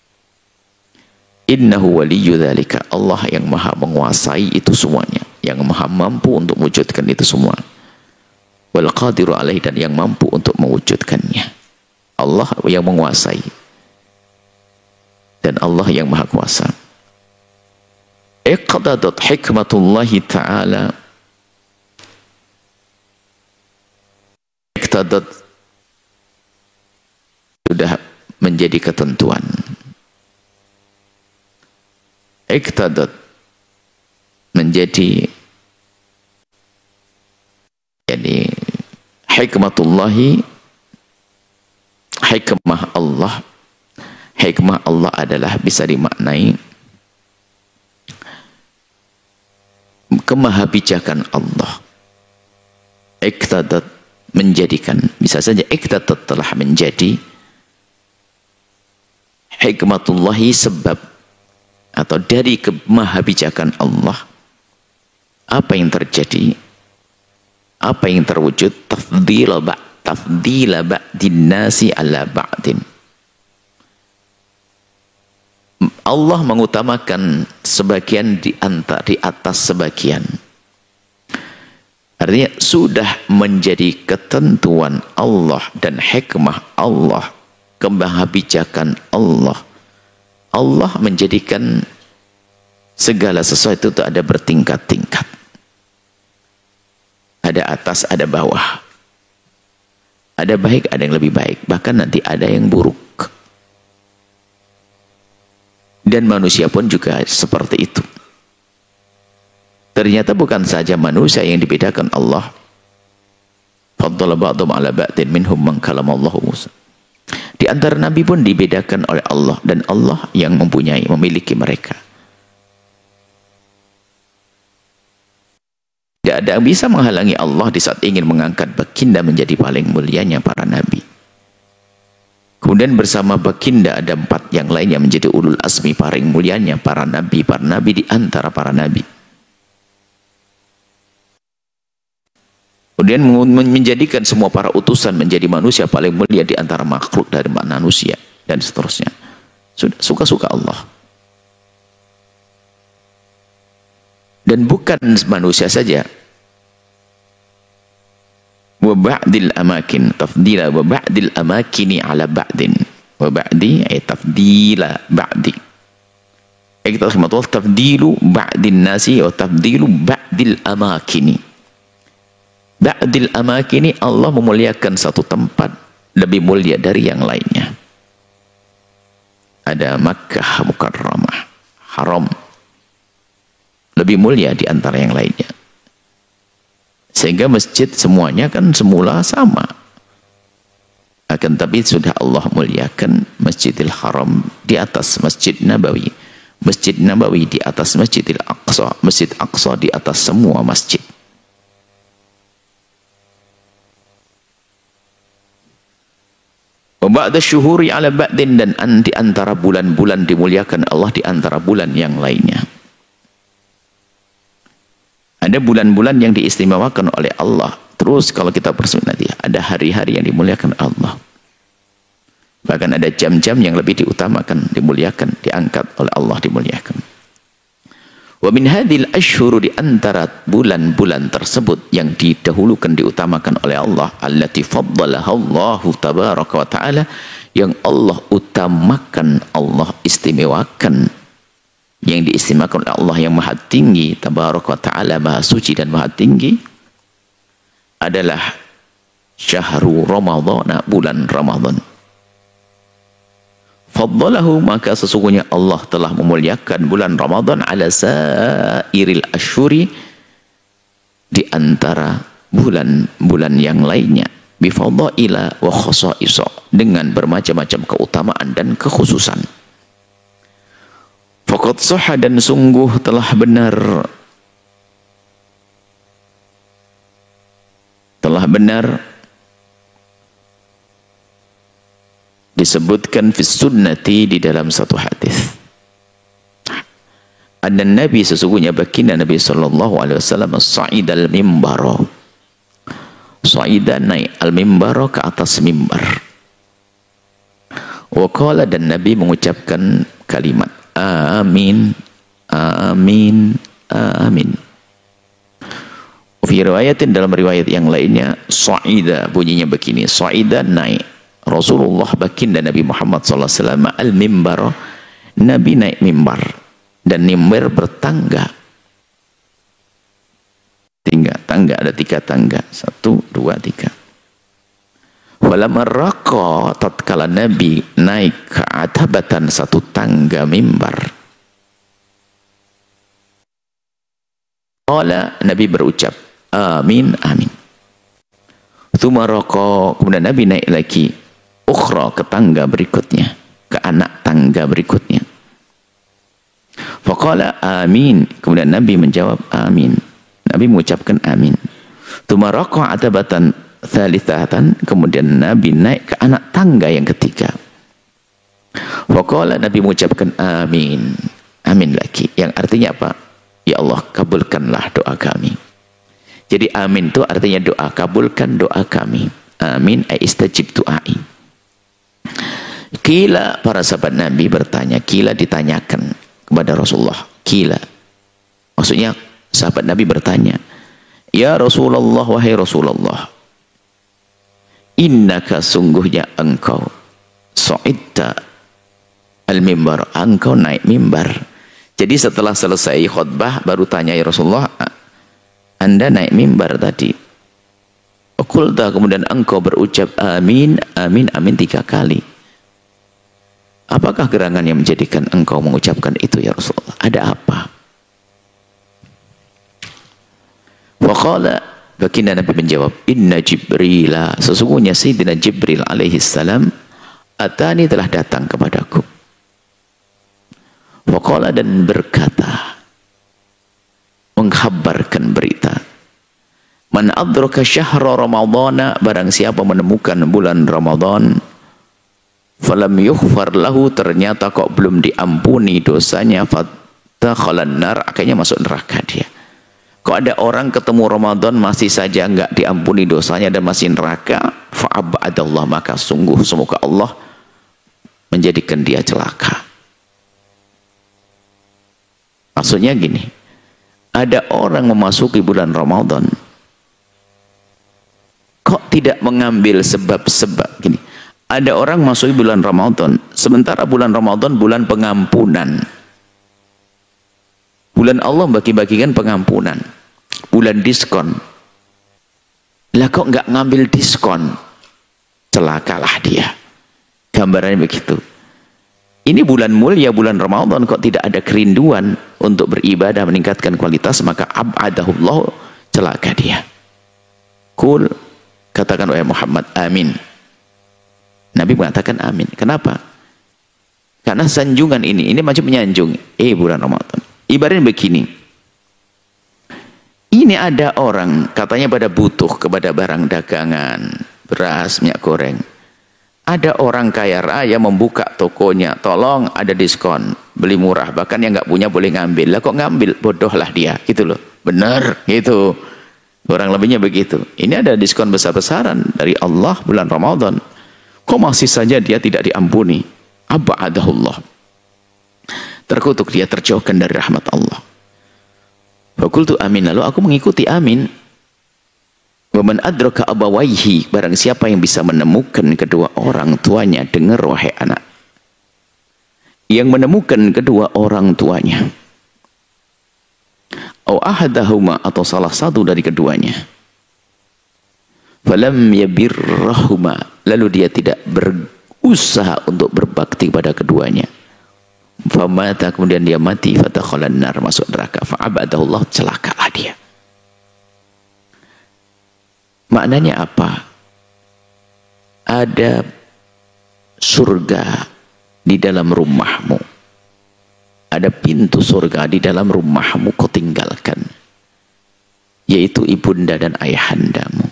Innahu waliyyu dzalika, Allah yang maha menguasai itu semuanya, yang maha mampu untuk mewujudkan itu semua. Wal qadiru alaihi, dan yang mampu untuk mewujudkannya. Allah yang menguasai, dan Allah yang maha kuasa. Iqtadat hikmatullahi ta'ala, iqtadat, sudah menjadi ketentuan. Iqtadat, menjadi, jadi hikmatullahi, hikmah Allah. Hikmah Allah adalah bisa dimaknai kemahabijakan Allah. Iqtadat, menjadikan, bisa saja iqtadat, telah menjadi. Hikmatullahi, sebab atau dari kemahabijakan Allah. Apa yang terjadi, apa yang terwujud, tafdhila ba' tafdhila ba'din nasi ala ba'din. Allah mengutamakan sebagian di antara, di atas sebagian. Artinya sudah menjadi ketentuan Allah dan hikmah Allah, kemahabijakan Allah. Allah menjadikan segala sesuatu itu ada bertingkat-tingkat. Ada atas, ada bawah. Ada baik, ada yang lebih baik. Bahkan nanti ada yang buruk. Dan manusia pun juga seperti itu. Ternyata bukan saja manusia yang dibedakan Allah. Faddala ba'dhum ala ba'din minhum man kalamallahu Musa. Di antara nabi pun dibedakan oleh Allah, dan Allah yang mempunyai, memiliki mereka. Tidak ada yang bisa menghalangi Allah di saat ingin mengangkat baginda menjadi paling mulianya para nabi. Kemudian bersama baginda ada empat yang lain yang menjadi ulul asmi, paling mulianya para nabi, para nabi di antara para nabi. Kemudian menjadikan semua para utusan menjadi manusia paling mulia di antara makhluk dari manusia dan seterusnya. Sudah suka-suka Allah. Dan bukan manusia saja. Wa ba'dil amakin tafdila wa ba'dil amakini ala ba'din. Wa ba'di ay tafdila ba'di. Ay kita harus tafdilu ba'din nasi wa tafdilu ba'dil amakini. Ba'dil amakini, Allah memuliakan satu tempat lebih mulia dari yang lainnya. Ada Makkah Mukarramah, haram, lebih mulia di antara yang lainnya. Sehingga masjid semuanya kan semula sama. Akan tapi sudah Allah muliakan Masjidil Haram di atas Masjid Nabawi. Masjid Nabawi di atas Masjidil Aqsa. Masjid Aqsa di atas semua masjid. Ba'da syuhuri ala ba'din, dan di antara bulan-bulan dimuliakan Allah di antara bulan yang lainnya. Ada bulan-bulan yang diistimewakan oleh Allah. Terus kalau kita bersunnah nanti ada hari-hari yang dimuliakan Allah. Bahkan ada jam-jam yang lebih diutamakan, dimuliakan, diangkat oleh Allah, dimuliakan. Wa min hadhil ashhur, di antara bulan-bulan tersebut yang didahulukan, diutamakan oleh Allah, allati faddalaha Allahu tabaraka wa taala, yang Allah utamakan, Allah istimewakan, yang diistimewakan oleh Allah yang maha tinggi, tabaraka wa ta'ala, maha suci dan maha tinggi, adalah syahrul Ramadhan, bulan Ramadan. Faddalahu, maka sesungguhnya Allah telah memuliakan bulan Ramadan ala sairil asyuri, di antara bulan-bulan yang lainnya, bifadaila wa khasa'isa, dengan bermacam-macam keutamaan dan kekhususan. Faqad sahha, dan sungguh telah benar, telah benar disebutkan fi sunnati, di dalam satu hadis, anna Nabi, sesungguhnya baginda Nabi sallallahu alaihi wasallam, sa'idal mimbara, sa'ida, naik al-mimbara, ke atas mimbar, wa qala, dan Nabi mengucapkan kalimat amin, amin, amin. Fi riwayatin, dalam riwayat yang lainnya, sa'ida, bunyinya begini, sa'ida, naik Rasulullah baginda Nabi Muhammad sallallahu alaihi wasallam al-mimbar, Nabi naik mimbar, dan mimbar bertangga, tiga tangga, ada tiga tangga, satu, dua, tiga. Walamma raqa, tatkala Nabi naik ke atabatan, satu tangga mimbar, qala, Nabi berucap amin, amin. Tsumma raqa, kemudian Nabi naik lagi, ukhra, ke tangga berikutnya, ke anak tangga berikutnya. Faqala amin, kemudian Nabi menjawab amin, Nabi mengucapkan amin. Tsumma raqa atabatan thalithatan, kemudian Nabi naik ke anak tangga yang ketiga. Faqala, Nabi mengucapkan amin, amin lagi, yang artinya apa? Ya Allah, kabulkanlah doa kami. Jadi amin itu artinya doa, kabulkan doa kami. Amin ay istajib du'ai. Kila, para sahabat Nabi bertanya, kila ditanyakan kepada Rasulullah, kila maksudnya sahabat Nabi bertanya, ya Rasulullah, wahai Rasulullah, innaka, sungguhnya engkau, sa'idta al-mimbar, engkau naik mimbar. Jadi setelah selesai khutbah baru tanya, ya Rasulullah, Anda naik mimbar tadi. Qulta, kemudian engkau berucap amin, amin, amin tiga kali. Apakah gerangan yang menjadikan engkau mengucapkan itu ya Rasulullah? Ada apa? Waqala, baginda Nabi menjawab, inna Jibrila, sesungguhnya Sayyidina Jibril alaihi salam, atani, telah datang kepadaku. Waqala, dan berkata, mengkhabarkan berita, man adraka syahra ramadhana, barang siapa menemukan bulan Ramadan, falam yughfar lahu, ternyata kok belum diampuni dosanya, fatakhalan nar, akhirnya masuk neraka dia. Kok ada orang ketemu Ramadan masih saja enggak diampuni dosanya dan masih neraka, fa'abadallah, maka sungguh semoga Allah menjadikan dia celaka. Maksudnya gini, ada orang memasuki bulan Ramadan kok tidak mengambil sebab-sebab gini. Ada orang masuk bulan Ramadan, sementara bulan Ramadan bulan pengampunan. Bulan Allah bagi-bagikan pengampunan, bulan diskon. Lah kok nggak ngambil diskon? Celakalah dia. Gambarannya begitu. Ini bulan mulia, bulan Ramadan, kok tidak ada kerinduan untuk beribadah, meningkatkan kualitas, maka abadahullah, celaka dia. Kul, katakan wahai Muhammad, amin. Nabi mengatakan amin. Kenapa? Karena sanjungan ini, ini macam menyanjung. Eh bulan Ramadan. Ibaratnya begini. Ini ada orang katanya pada butuh kepada barang dagangan, beras, minyak goreng. Ada orang kaya raya membuka tokonya, tolong ada diskon, beli murah, bahkan yang nggak punya boleh ngambil. Lah kok ngambil? Bodohlah dia, gitu loh. Benar, gitu. Orang lebihnya begitu. Ini ada diskon besar-besaran dari Allah bulan Ramadan. Kok masih saja dia tidak diampuni? Abadahullah. Terkutuk dia, terjauhkan dari rahmat Allah. Fakultu amin, lalu aku mengikuti amin. Waman adraka abawaihi, barang siapa yang bisa menemukan kedua orang tuanya, dengar wahai anak, yang menemukan kedua orang tuanya, au ahadahuma, atau salah satu dari keduanya, falam yabirrahuma, lalu dia tidak berusaha untuk berbakti pada keduanya, famata, kemudian dia mati, fatakhalan nar, masuk neraka, fa'abadahullah, celakalah dia. Maknanya apa? Ada surga di dalam rumahmu, ada pintu surga di dalam rumahmu kau tinggalkan, yaitu ibunda dan ayahandamu.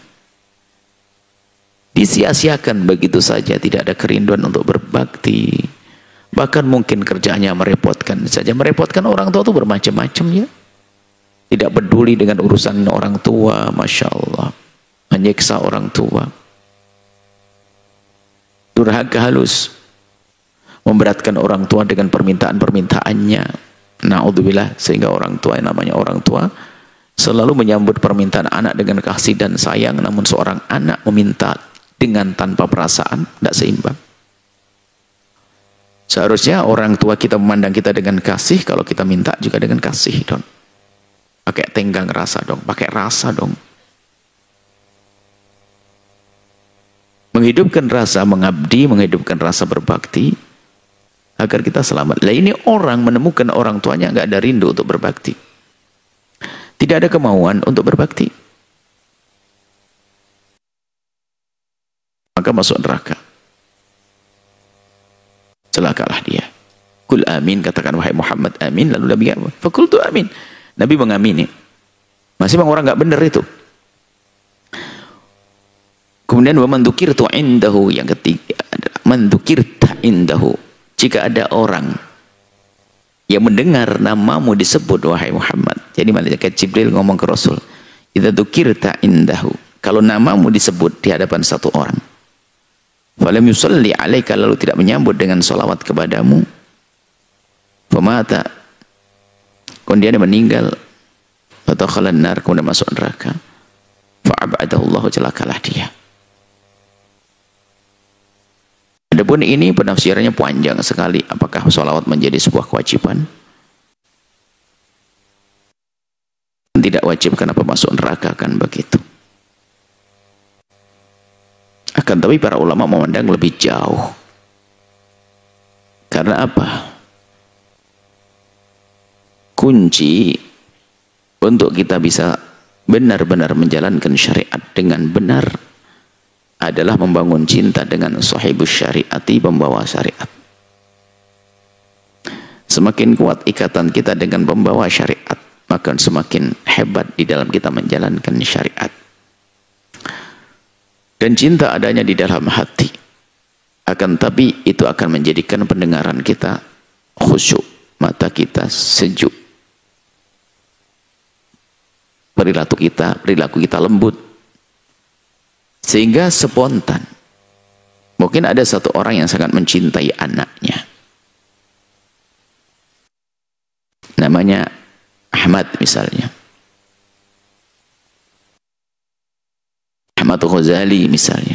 Disia-siakan begitu saja, tidak ada kerinduan untuk berbakti. Bahkan mungkin kerjanya merepotkan saja. Merepotkan orang tua itu bermacam-macam ya. Tidak peduli dengan urusan orang tua, Masya Allah. Menyiksa orang tua. Durhaka halus. Memberatkan orang tua dengan permintaan-permintaannya. Na'udzubillah, sehingga orang tua yang namanya orang tua selalu menyambut permintaan anak dengan kasih dan sayang, namun seorang anak meminta dengan tanpa perasaan, tidak seimbang. Seharusnya orang tua kita memandang kita dengan kasih, kalau kita minta juga dengan kasih dong. Pakai tenggang rasa dong, pakai rasa dong. Menghidupkan rasa mengabdi, menghidupkan rasa berbakti, agar kita selamat. Lah ini orang menemukan orang tuanya nggak ada rindu untuk berbakti. Tidak ada kemauan untuk berbakti. Maka masuk neraka. Celakalah dia. Kul amin, katakan wahai Muhammad amin, lalu Nabi apa? Fakultu amin. Nabi mengamini. Masih bang orang nggak benar itu. Kemudian wa man dzukirtu indahu, yang ketiga adalah man dzukirta indahu. Jika ada orang yang mendengar namamu disebut wahai Muhammad. Jadi malaikat Jibril ngomong ke Rasul, idza dzukirta indahu, kalau namamu disebut di hadapan satu orang, falam yusalli alaika, lalu tidak menyambut dengan salawat kepadamu, famata, kemudian dia meninggal, fatakhalan nar, kemudian masuk neraka, fa'abadahullahu, celakalah dia. Adapun ini penafsirannya panjang sekali. Apakah sholawat menjadi sebuah kewajiban? Tidak wajib, kenapa masuk neraka kan begitu? Akan tapi para ulama memandang lebih jauh. Karena apa? Kunci untuk kita bisa benar-benar menjalankan syariat dengan benar adalah membangun cinta dengan sahibus syariati, pembawa syariat. Semakin kuat ikatan kita dengan pembawa syariat, maka semakin hebat di dalam kita menjalankan syariat. Dan cinta adanya di dalam hati. Akan tapi itu akan menjadikan pendengaran kita khusyuk, mata kita sejuk. perilaku kita, perilaku kita lembut. Sehingga spontan. Mungkin ada satu orang yang sangat mencintai anaknya. Namanya Ahmad misalnya. Ahmad Ghazali misalnya.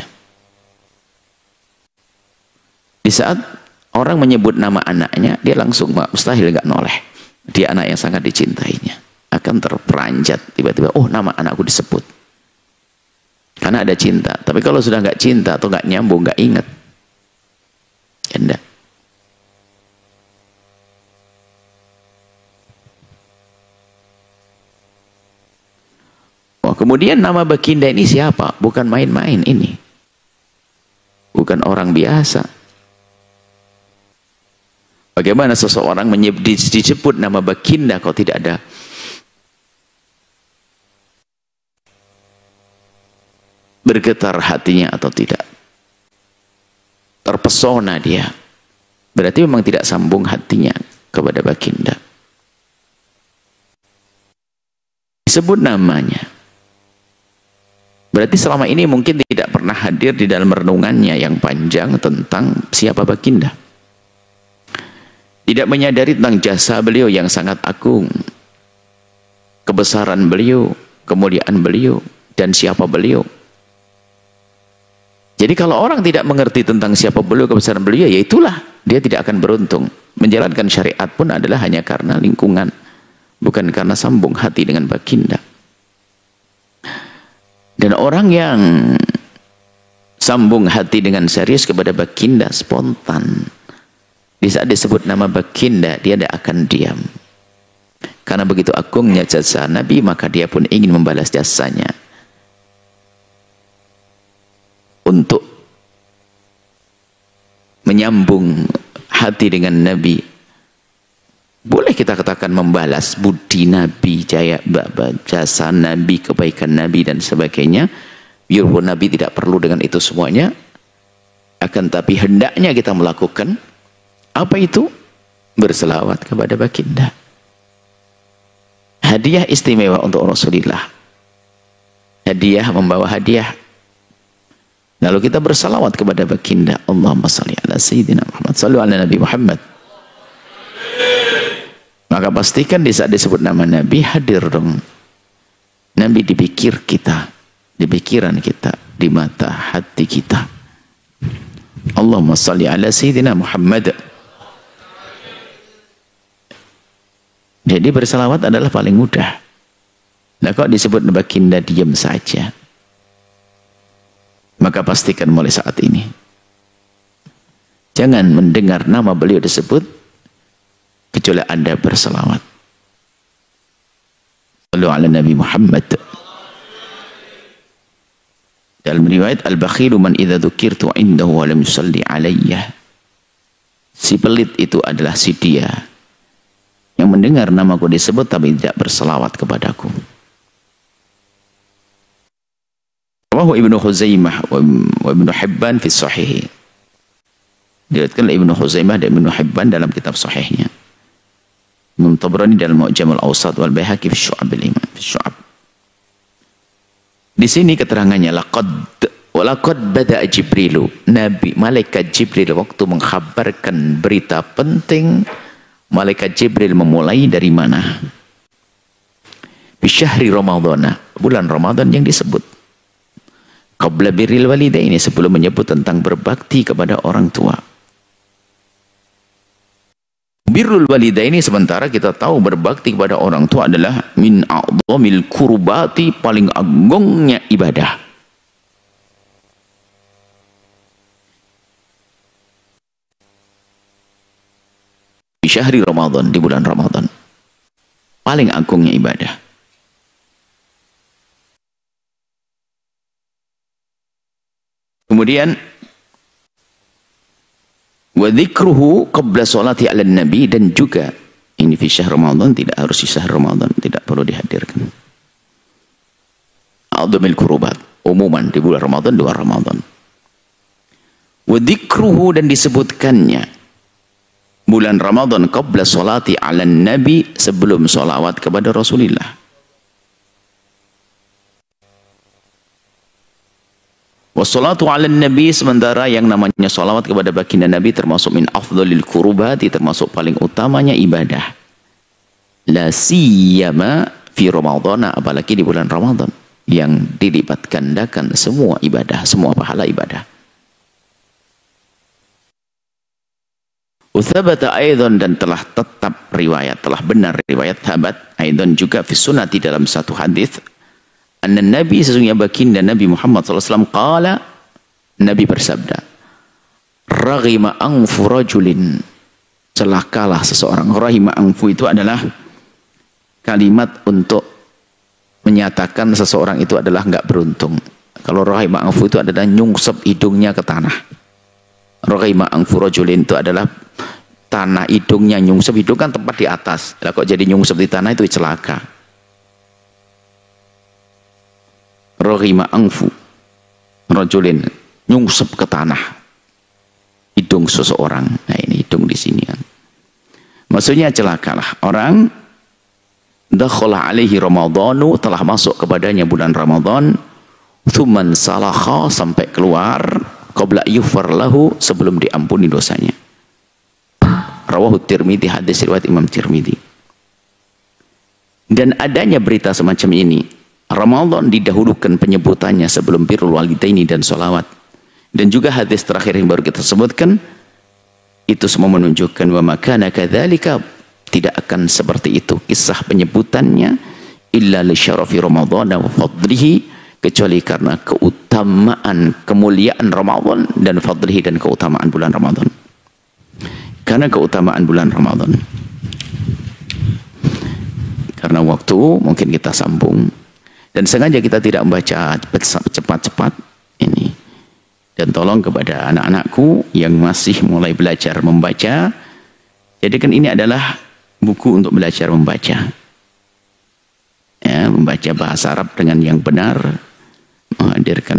Di saat orang menyebut nama anaknya, dia langsung mustahil gak noleh. Dia anak yang sangat dicintainya. Akan terperanjat tiba-tiba, oh nama anakku disebut. Karena ada cinta. Tapi kalau sudah gak cinta atau gak nyambung, gak ingat. Ya enggak. Oh, kemudian nama Baginda ini siapa? Bukan main-main ini. Bukan orang biasa. Bagaimana seseorang disebut nama Baginda kalau tidak ada bergetar hatinya atau tidak? Terpesona dia. Berarti memang tidak sambung hatinya kepada Baginda. Disebut namanya. Berarti selama ini mungkin tidak pernah hadir di dalam renungannya yang panjang tentang siapa Baginda. Tidak menyadari tentang jasa beliau yang sangat agung. Kebesaran beliau, kemuliaan beliau, dan siapa beliau. Jadi kalau orang tidak mengerti tentang siapa beliau, kebesaran beliau, ya itulah. Dia tidak akan beruntung. Menjalankan syariat pun adalah hanya karena lingkungan. Bukan karena sambung hati dengan Baginda. Dan orang yang sambung hati dengan serius kepada Baginda spontan. Di saat disebut nama Baginda, dia tidak akan diam. Karena begitu agungnya jasa Nabi, maka dia pun ingin membalas jasanya. Untuk menyambung hati dengan Nabi. Boleh kita katakan membalas budi Nabi, jaya, jasa Nabi, kebaikan Nabi dan sebagainya. Biarpun Nabi tidak perlu dengan itu semuanya. Akan tapi hendaknya kita melakukan apa itu? Berselawat kepada Baginda. Hadiah istimewa untuk Rasulullah. Hadiah membawa hadiah. Lalu kita bersalawat kepada Baginda. Allahumma salli ala Sayyidina Muhammad. Sallu ala Nabi Muhammad. Maka pastikan di saat disebut nama Nabi, hadir dong. Nabi di pikir kita, di pikiran kita, di mata hati kita. Allahumma salli ala Sayyidina Muhammad. Jadi bersalawat adalah paling mudah. Nah kok disebut Baginda diam saja? Maka pastikan mulai saat ini. Jangan mendengar nama beliau disebut kecuali Anda berselawat. Sallu ala Nabi Muhammad. Dalam riwayat Al-Bakhilu man idza dzukirtu indahu wa lam yusalli alayya. Si pelit itu adalah si dia yang mendengar namaku disebut tapi tidak berselawat kepadaku. Rawahu Ibnu Khuzaimah wa Ibnu Hibban fi sahih. Diriwayatkan Ibnu Khuzaimah dan Ibnu Hibban dalam kitab sahihnya. Imam Tabrani dalam Mu'jam al-Awsat wal Baihaqi fi Syu'ab al-Iman fi Syu'ab. Di sini keterangannya laqad wa laqad bada'a Jibrilu. Nabi malaikat Jibril waktu mengkhabarkan berita penting, malaikat Jibril memulai dari mana? Fi syahri Ramadhan, bulan Ramadan yang disebut. Qabla birril walidaini, sebelum menyebut tentang berbakti kepada orang tua. Birrul walidaini, sementara kita tahu berbakti kepada orang tua adalah min a'dhamil kurbati, paling agungnya ibadah. Di syahri Ramadan, di bulan Ramadan, paling agungnya ibadah. Kemudian wa dzikruhu qabla sholati 'alan nabi, dan juga ini fi syahr Ramadan, tidak harus di syahr Ramadan, tidak perlu dihadirkan. A'dhamil kurubat, umuman di bulan Ramadan, dua Ramadan. Wa dzikruhu, dan disebutkannya bulan Ramadan qabla sholati 'alan nabi, sebelum sholawat kepada Rasulullah. Wassalatu ala nabi, sementara yang namanya salawat kepada baginda Nabi termasuk min afdhalil qurubati, termasuk paling utamanya ibadah. La siyama fi Ramadhan, apalagi di bulan Ramadan yang dilipat gandakan semua ibadah, semua pahala ibadah. Uthabata aidan, dan telah tetap riwayat, telah benar riwayat thabat aidan juga fi sunnati dalam satu hadis, anna Nabi, sesungguhnya baginda Nabi Muhammad sallallahu alaihi wasallam qala, Nabi bersabda, raghima anfu rajulin, celakalah seseorang. Rahima anfu itu adalah kalimat untuk menyatakan seseorang itu adalah enggak beruntung. Kalau rahima anfu itu adalah nyungsep hidungnya ke tanah. Raghima anfu rajulin itu adalah tanah hidungnya nyungsep, hidung kan tempat di atas. Lah kok jadi nyungsep di tanah, itu celaka. Raghima anfu rajulin, nyungsep ke tanah hidung seseorang. Nah ini hidung di sini kan. Maksudnya celakalah orang dakhala alaihi ramadhanu, telah masuk kepadanya bulan Ramadan, thumman salakha, sampai keluar, qabla yughfar lahu, sebelum diampuni dosanya. Rawahu Tirmidzi, hadis riwayat Imam Tirmidzi. Dan adanya berita semacam ini, Ramadan didahulukan penyebutannya sebelum birrul walidaini dan sholawat. Dan juga hadis terakhir yang baru kita sebutkan, itu semua menunjukkan wa makana kadzalika, tidak akan seperti itu kisah penyebutannya, illa li syarafi Ramadan wa fadlihi, kecuali karena keutamaan, kemuliaan Ramadan dan fadlihi, dan keutamaan bulan Ramadan. Karena keutamaan bulan Ramadan. Karena waktu mungkin kita sambung, dan sengaja kita tidak membaca cepat-cepat ini. Dan tolong kepada anak-anakku yang masih mulai belajar membaca, jadikan ini adalah buku untuk belajar membaca. Ya, membaca bahasa Arab dengan yang benar, menghadirkan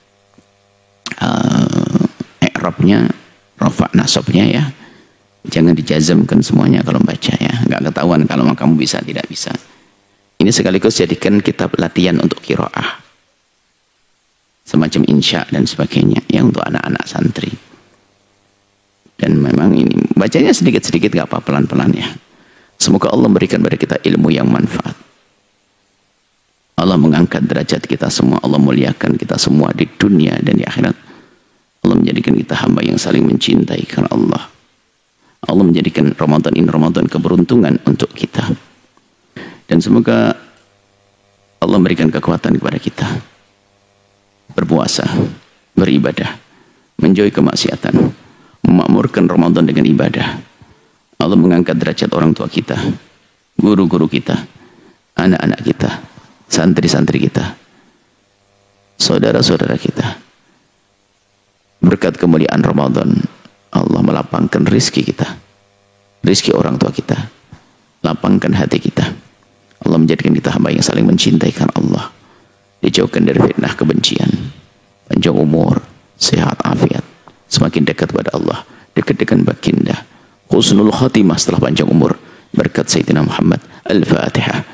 uh, i'rabnya, rafa' nasabnya ya. Jangan dijazamkan semuanya kalau baca ya. Enggak ketahuan kalau kamu bisa tidak bisa. Ini sekaligus jadikan kitab latihan untuk qiraah. Semacam insya dan sebagainya ya, untuk anak-anak santri. Dan memang ini bacanya sedikit-sedikit enggak apa, pelan-pelan ya. Semoga Allah memberikan kepada kita ilmu yang manfaat. Allah mengangkat derajat kita semua, Allah muliakan kita semua di dunia dan di akhirat. Allah menjadikan kita hamba yang saling mencintai karena Allah. Allah menjadikan Ramadan ini Ramadan keberuntungan untuk kita. Dan semoga Allah memberikan kekuatan kepada kita berpuasa, beribadah, menjauhi kemaksiatan, memakmurkan Ramadan dengan ibadah. Allah mengangkat derajat orang tua kita, guru-guru kita, anak-anak kita, santri-santri kita, saudara-saudara kita. Berkat kemuliaan Ramadan, Allah melapangkan rizki kita, rizki orang tua kita, lapangkan hati kita. Allah menjadikan kita hamba yang saling mencintai karena Allah, dijauhkan dari fitnah kebencian, panjang umur, sehat afiat, semakin dekat kepada Allah, dekat dengan baginda, husnul khatimah setelah panjang umur, berkat Sayyidina Muhammad. Al-Fatihah.